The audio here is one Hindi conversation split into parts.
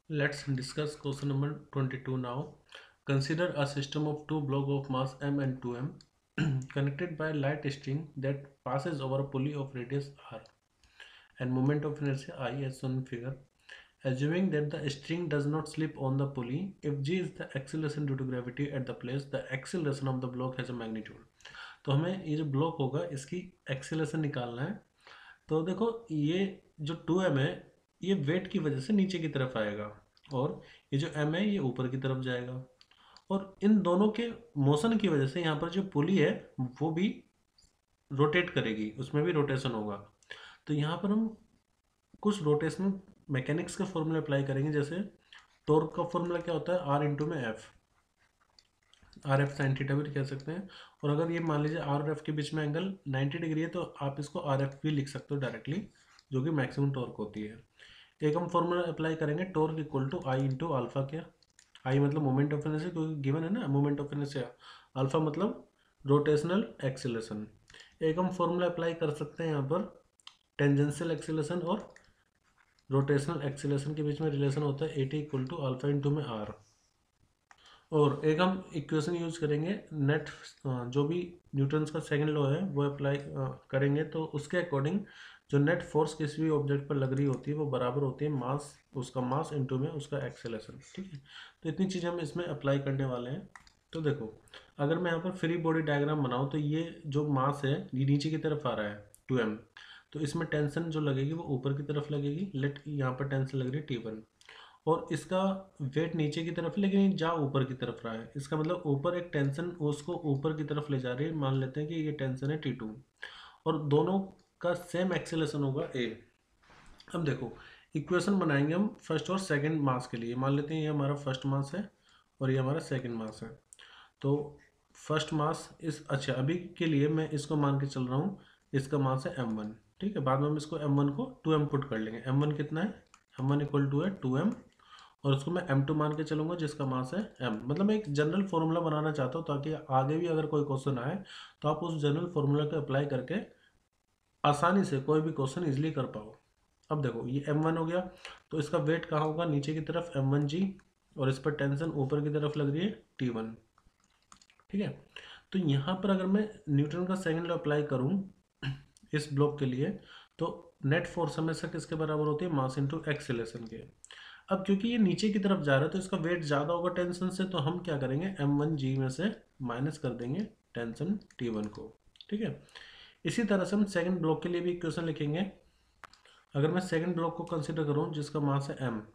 Let's discuss question number 22 now. Consider a system of two blocks of mass m and 2m connected by a light string that passes over a pulley of radius r and moment of inertia I as shown in figure. Assuming that the string does not slip on the pulley, if g is the acceleration due to gravity at the place, the acceleration of the block has a magnitude. तो हमें ये जो ब्लॉक होगा इसकी एक्सेलरेशन निकालना है। तो देखो ये जो 2m है ये वेट की वजह से नीचे की तरफ आएगा और ये जो m है ये ऊपर की तरफ जाएगा और इन दोनों के मोशन की वजह से यहाँ पर जो पुली है वो भी रोटेट करेगी, उसमें भी रोटेशन होगा। तो यहाँ पर हम कुछ रोटेशनल मैकेनिक्स का फॉर्मूला अप्लाई करेंगे। जैसे टॉर्क का फॉर्मूला क्या होता है, आर इंटू में F, R F sine theta भी कह सकते हैं। और अगर ये मान लीजिए आर और एफ के बीच में एंगल 90 डिग्री है तो आप इसको आर एफ भी लिख सकते हो डायरेक्टली, जो कि मैक्सिमम टॉर्क होती है। एक हम फॉर्मूला अप्लाई करेंगे, torque equal to I into alpha. क्या आई मतलब मोमेंट ऑफ इनर्शिया, क्योंकि गिवन है ना मोमेंट ऑफ इनर्शिया। अल्फा मतलब रोटेशनल एक्सीलरेशन। एक हम फॉर्मूला अप्लाई कर सकते हैं यहाँ पर, टेंजेंशियल एक्सीलरेशन और रोटेशनल एक्सीलरेशन के बीच में रिलेशन होता है a t equal to alpha into में आर। और एक हम इक्वेशन यूज करेंगे नेट, जो भी न्यूटन्स का सेकंड लॉ है वो अप्लाई करेंगे तो उसके अकॉर्डिंग जो नेट फोर्स किसी भी ऑब्जेक्ट पर लग रही होती है वो बराबर होती है मास, उसका मास इंटू में उसका एक्सेलरेशन। ठीक है, तो इतनी चीज़ें हम इसमें अप्लाई करने वाले हैं। तो देखो अगर मैं यहाँ पर फ्री बॉडी डायग्राम बनाऊँ तो ये जो मास है ये नीचे की तरफ आ रहा है 2m, तो इसमें टेंशन जो लगेगी वो ऊपर की तरफ लगेगी। लेट यहाँ पर टेंशन लग रही है T1 और इसका वेट नीचे की तरफ है लेकिन ये जा ऊपर की तरफ रहा है। इसका मतलब ऊपर एक टेंशन उसको ऊपर की तरफ ले जा रही है। मान लेते हैं कि ये टेंशन है T2 और दोनों का सेम एक्सेलरेशन होगा A। अब देखो इक्वेशन बनाएंगे हम फर्स्ट और सेकंड मास के लिए। मान लेते हैं ये हमारा फर्स्ट मास है और ये हमारा सेकंड मास है। तो फर्स्ट मास इस, अच्छा अभी के लिए मैं इसको मान के चल रहा हूँ, इसका मास है m1। ठीक है, बाद में हम इसको m1 को 2m पुट कर लेंगे। m1 कितना है, m1 इक्वल टू है 2m और उसको मैं m2 मान के चलूंगा जिसका मास है m। मतलब मैं एक जनरल फॉर्मूला बनाना चाहता हूँ ताकि आगे भी अगर कोई क्वेश्चन आए तो आप उस जनरल फॉर्मूला को अप्लाई करके आसानी से कोई भी क्वेश्चन इजीली कर पाओ। अब देखो ये m1 हो गया तो इसका वेट कहाँ होगा, नीचे की तरफ m1g और इस पर टेंशन ऊपर की तरफ लग रही है T1। ठीक है, तो यहाँ पर अगर मैं न्यूटन का सेकंड लॉ अप्लाई करूँ इस ब्लॉक के लिए तो नेट फोर्स हमेशा किसके बराबर होती है, मास इंटू एक्सेलरेशन के। अब क्योंकि ये नीचे की तरफ जा रहा है तो इसका वेट ज़्यादा होगा टेंशन से, तो हम क्या करेंगे m1g में से माइनस कर देंगे टेंशन T1 को। ठीक है, इसी तरह से हम सेकंड ब्लॉक के लिए भी इक्वेशन लिखेंगे। अगर मैं सेकंड ब्लॉक को कंसिडर करूं जिसका मास है m,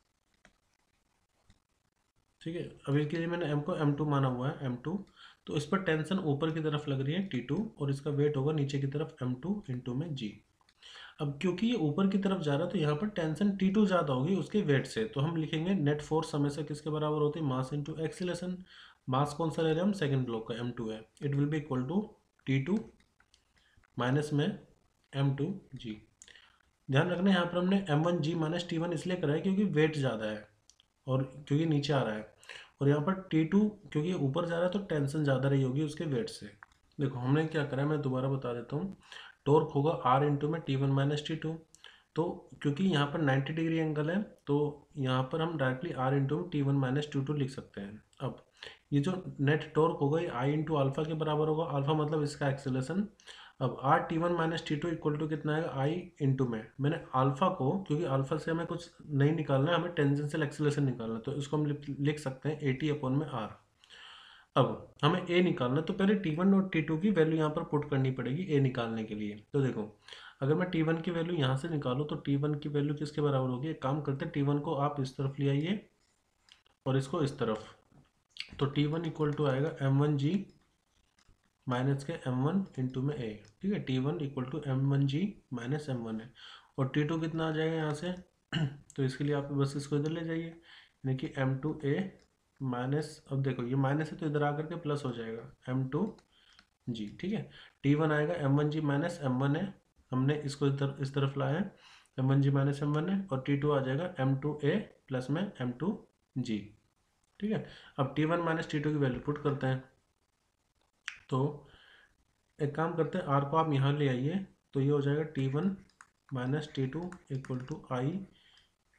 ठीक है, अभी के लिए मैंने m को m2 माना हुआ है m2, तो इस पर टेंशन ऊपर की तरफ लग रही है T2 और इसका वेट होगा नीचे की तरफ m2 इंटू में g। अब क्योंकि ये ऊपर की तरफ जा रहा है तो यहाँ पर टेंशन T2 ज़्यादा होगी उसके वेट से, तो हम लिखेंगे नेट फोर्स हमेशा किसके बराबर होती है, मास इंटू एक्सीलरेशन। मास कौन सा ले रहे हैं हम, सेकंड ब्लॉक का m2 है। It will be equal to T2 minus में m2g। ध्यान रखना यहाँ पर हमने m1g माइनस T1 इसलिए करा है क्योंकि वेट ज़्यादा है और क्योंकि नीचे आ रहा है, और यहाँ पर T2 क्योंकि ऊपर जा रहा है तो टेंशन ज़्यादा रही होगी उसके वेट से। देखो हमने क्या करा है, मैं दोबारा बता देता हूँ। टॉर्क होगा R इंटू में T1 माइनस T2। तो क्योंकि यहाँ पर 90 डिग्री एंगल है तो यहाँ पर हम डायरेक्टली R इंटू में T1 माइनस T2 लिख सकते हैं। अब ये जो नेट टॉर्क होगा ये I इंटू अल्फा के बराबर होगा, अल्फा मतलब इसका एक्सेलरेशन। अब R T1 minus T2 equal to कितना आएगा, I इंटू में मैंने अल्फा को, क्योंकि अल्फा से हमें कुछ नहीं निकालना है, हमें टेंजेंशियल एक्सेलरेशन निकालना है, तो इसको हम लिख सकते हैं 80 अपॉन में R। अब हमें A निकालना है तो पहले T1 और T2 की वैल्यू यहाँ पर पुट करनी पड़ेगी A निकालने के लिए। तो देखो अगर मैं T1 की वैल्यू यहाँ से निकालूँ तो T1 की वैल्यू किसके बराबर होगी, एक काम करते हैं T1 को आप इस तरफ ले आइए और इसको इस तरफ, तो T1 इक्वल टू आएगा m1g माइनस के m1 इंटू में A। ठीक है, T1 equal to m1g minus m1 है और T2 कितना आ जाएगा यहाँ से तो इसके लिए आप बस इसको इधर ले जाइए, यानी कि m2a माइनस, अब देखो ये माइनस है तो इधर आकर के प्लस हो जाएगा m2g। ठीक है, T1 आएगा m1g माइनस m1 है, हमने इसको इस तरफ लाया है, m1g माइनस m1 है, और T2 आ जाएगा m2a प्लस में m2g। ठीक है, अब T1 माइनस T2 की वैल्यू पुट करते हैं। तो एक काम करते हैं आर को आप यहाँ ले आइए तो ये हो जाएगा T1 minus T2 equal to I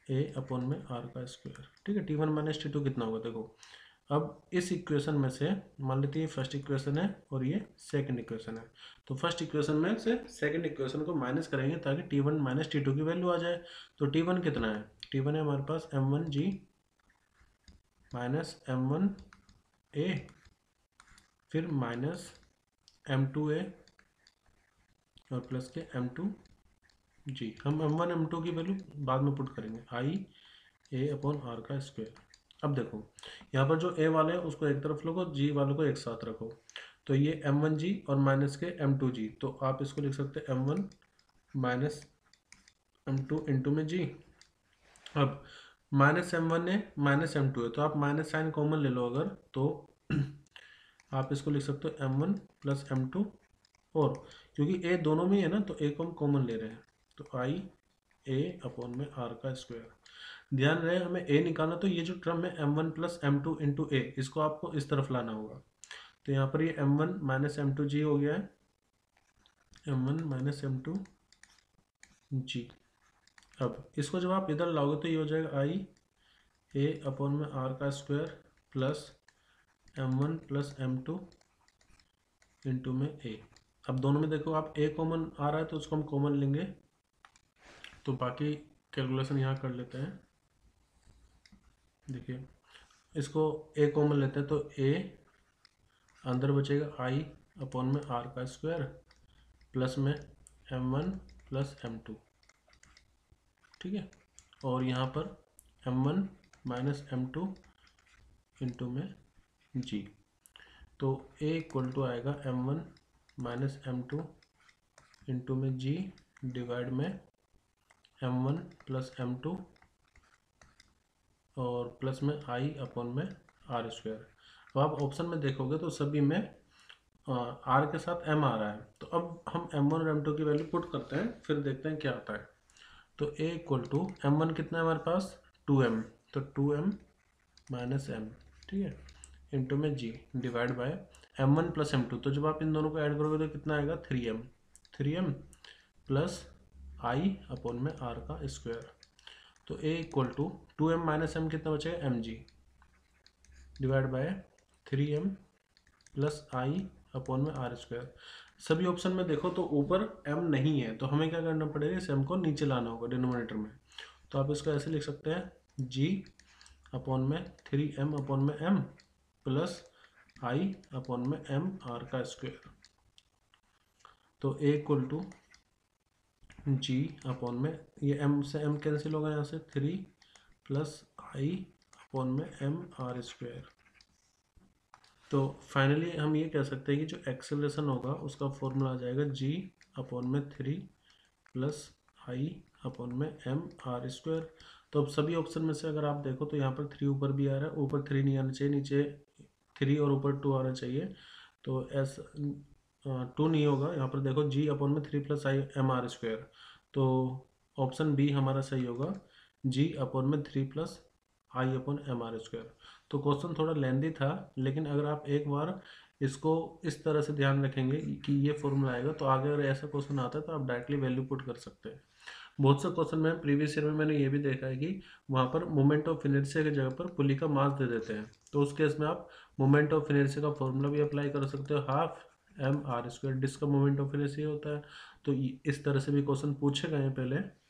A upon में आर का स्क्वायर। ठीक है, T1 माइनस T2 कितना होगा देखो। अब इस इक्वेशन में से मान लेते हैं ये फर्स्ट इक्वेशन है और ये सेकंड इक्वेशन है, तो फर्स्ट इक्वेशन में से सेकंड इक्वेशन को माइनस करेंगे ताकि T1 माइनस T2 की वैल्यू आ जाए। तो T1 कितना है, T1 है हमारे पास m1g माइनस m1a फिर माइनस m2a और प्लस के m2g। हम m1 m2 की वैल्यू बाद में पुट करेंगे, आई ए अपॉन आर का स्क्वायर। अब देखो यहाँ पर जो ए वाले हैं उसको एक तरफ रखो, जी वालों को एक साथ रखो, तो ये m1g और माइनस के m2g, तो आप इसको लिख सकते हैं m1 माइनस m2 इंटू में g। अब माइनस m1 है माइनस m2 है, तो आप माइनस साइन कॉमन ले लो अगर, तो आप इसको लिख सकते हो m1 प्लस m2, और क्योंकि a दोनों में है ना तो a को हम कॉमन ले रहे हैं, तो आई ए अपॉन में आर का स्क्वायर। ध्यान रहे हमें a निकालना, तो ये जो टर्म है m1 प्लस m2 इंटू ए, इसको आपको इस तरफ लाना होगा। तो यहाँ पर ये m1 माइनस m2g हो गया है, m1 माइनस m2g। अब इसको जब आप इधर लाओगे तो ये हो जाएगा आई ए अपॉन में आर का square plus m1 plus m2 into में ए। अब दोनों में देखो आप a कॉमन आ रहा है तो उसको हम कॉमन लेंगे, तो बाकी कैलकुलेशन यहाँ कर लेते हैं। देखिए इसको a कॉमन लेते हैं तो a अंदर बचेगा आई अपॉन में आर का स्क्वायर प्लस में m1 प्लस m2। ठीक है, और यहाँ पर m1 माइनस m2 इंटू में g, तो a इक्वल टू आएगा m1 माइनस m2 इंटू में g डिवाइड में m1 प्लस m2 और प्लस में आई अपॉन में आर स्क्वायर। अब आप ऑप्शन में देखोगे तो सभी में आर के साथ m आ रहा है, तो अब हम m1 और m2 की वैल्यू पुट करते हैं, फिर देखते हैं क्या आता है। तो a इक्वल टू m1 कितना है हमारे पास 2m, तो 2m माइनस m, ठीक है, इंटू में g divide by m1 plus m2, तो जब आप इन दोनों को ऐड करोगे तो कितना आएगा 3m प्लस आई अपॉन में आर का स्क्वायर। तो a equal to 2m minus m कितना बचेगा mg divide by 3m plus I upon में आर स्क्वायर। सभी ऑप्शन में देखो तो ऊपर m नहीं है, तो हमें क्या करना पड़ेगा, इस m को नीचे लाना होगा डिनोमिनेटर में। तो आप इसको ऐसे लिख सकते हैं g अपॉन में 3m अपॉन में m प्लस आई अपॉन में m आर का स्क्वायर। तो a equal to g upon में ये m से m कैंसिल होगा, यहाँ से 3 प्लस आई अपॉन में m आर स्क्वायर। तो फाइनली हम ये कह सकते हैं कि जो एक्सेलरेशन होगा उसका फॉर्मूला आ जाएगा g अपॉन में 3 प्लस आई अपॉन में m आर स्क्वायर। तो अब सभी ऑप्शन में से अगर आप देखो तो यहाँ पर 3 ऊपर भी आ रहा है, ऊपर 3 नहीं आना चाहिए, नीचे 3 और ऊपर 2 आना चाहिए, तो ऐसा 2 नहीं होगा। यहाँ पर देखो g अपॉन में 3 plus I m R square, तो ऑप्शन बी हमारा सही होगा, g अपॉन में 3 plus I upon m R square. तो क्वेश्चन थोड़ा लेंदी था, लेकिन अगर आप एक बार इसको इस तरह से ध्यान रखेंगे कि ये फॉर्मूला आएगा, तो आगे अगर ऐसा क्वेश्चन आता है तो आप डायरेक्टली वैल्यू पुट कर सकते हैं। बहुत से क्वेश्चन में प्रीवियस ईयर में मैंने ये भी देखा है कि वहाँ पर मोमेंट ऑफ इनर्शिया की जगह पर पुली का मास दे देते हैं, तो उस केस में आप मोमेंट ऑफ इनर्शिया का फॉर्मूला भी अप्लाई कर सकते हो, half m R square, disc का मोमेंट ऑफ इनर्शिया होता है। तो इस तरह से भी क्वेश्चन पूछे गए हैं पहले,